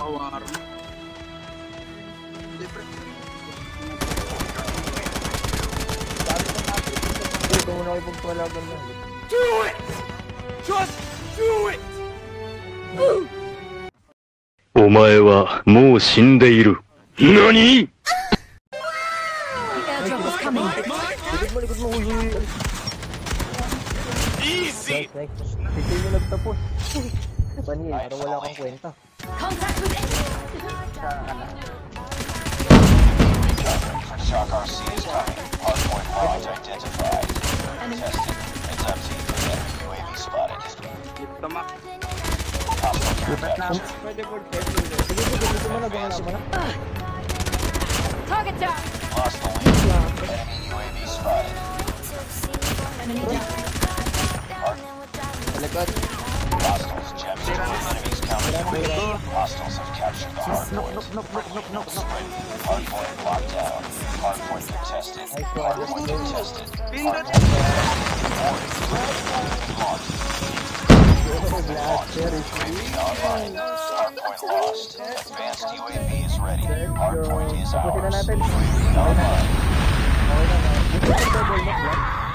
Shawarma. Do it! Just do it! お前はもう死んでいる。何？ Easy! Shock RC is coming. Hardpoint launch identified. Testing. It's empty. UAV spotted. Target down. Lost the lead. Enemy UAV spotted. Enemy down. Hostiles jammed into enemies counter UAV. Hostiles have captured the hardpoint. Hardpoint locked down. Hardpoint contested. Hardpoint contested. Launched. UAV online. Hardpoint lost. Advanced UAV is ready. Hardpoint is ours. UAV online.